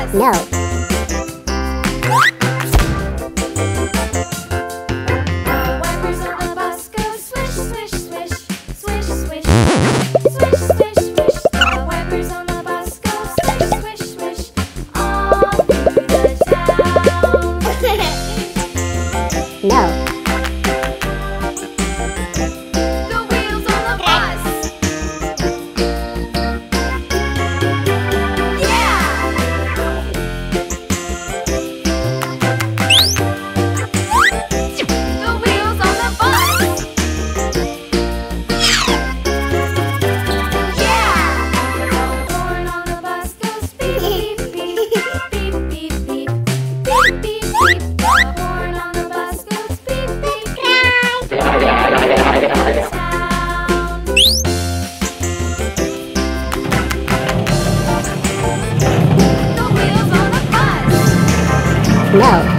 bus. No. The wipers on the bus go swish, swish, swish, swish, swish, swish, swish, swish. The wipers on the bus go swish, swish, swish, all through the town. No. The wheels on the bus. Yeah! The wheels on the bus. Yeah! The horn on the bus goes beep, beep, beep, beep, beep, beep, beep, beep, beep. The horn on the bus goes beep, beep, beep. Town. The wheels on the bus. No.